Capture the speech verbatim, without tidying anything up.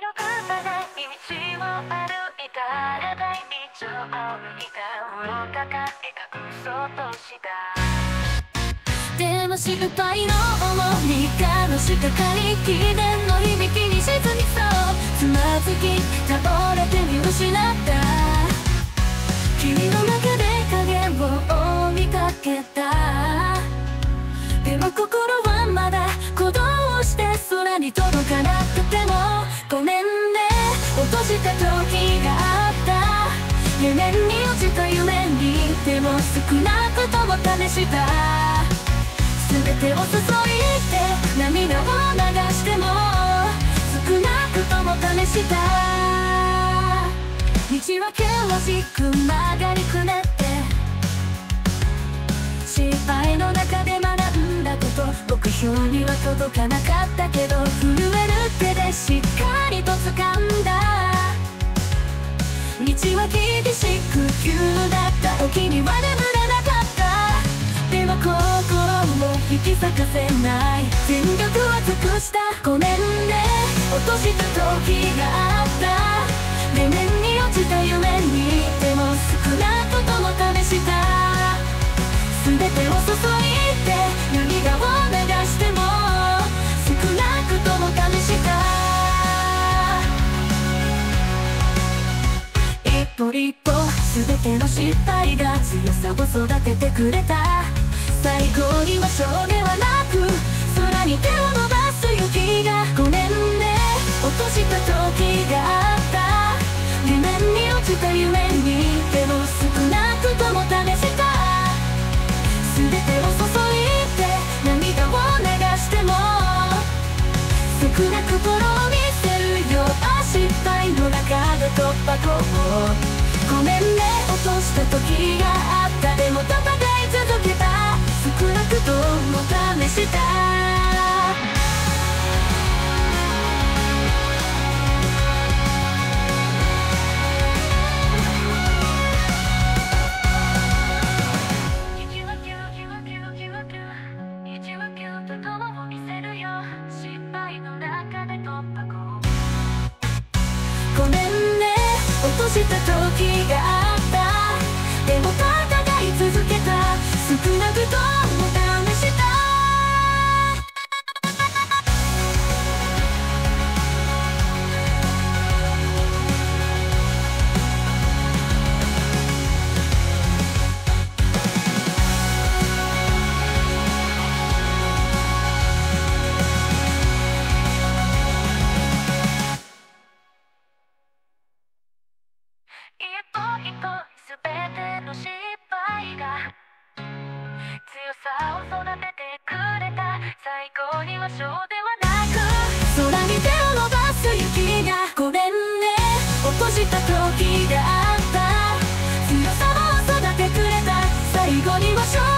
くさない道を歩いたら大丈夫みたを抱え隠そうとしたでも失敗の重みがのしかかり秘伝の響きに沈みそうつまずき倒れて見失った君の中で影を見かけたでも心はまだ鼓動して空に届かなくてもごめんね落とした時があった夢に落ちた夢にでも少なくとも試した全てを注いで涙を流しても少なくとも試した道は険しく曲がりくねって失敗の中で学んだこと目標には届かなかったけど震える手でしっかりと掴んだ道は厳しく急だった時には眠れなかったでも心を引き裂かせない全力を尽くしたごめんね落とした時があったで面に落ちた夢にでも少なくとも試した全てを注いで涙を流しても少なくとも試した一歩一歩全ての失敗が強さを育ててくれた最後にはそうではなく空に手を伸ばす雪がごめんね落とした時があった地面に落ちた夢にでも少なくとも試した全てを注いで涙を流しても少なく心を見せるよ失敗の中で突破口ごめんね落とした時があったでも戦い続けた少なくとも試したごめんね落とした時があったでも戦い続けた少なくとも試した一歩一歩全ての失敗が強さを育ててくれた最高にはそうではなく空に手を伸ばす雪がごめんね落とした時があった強さを育ててくれた最後にはそう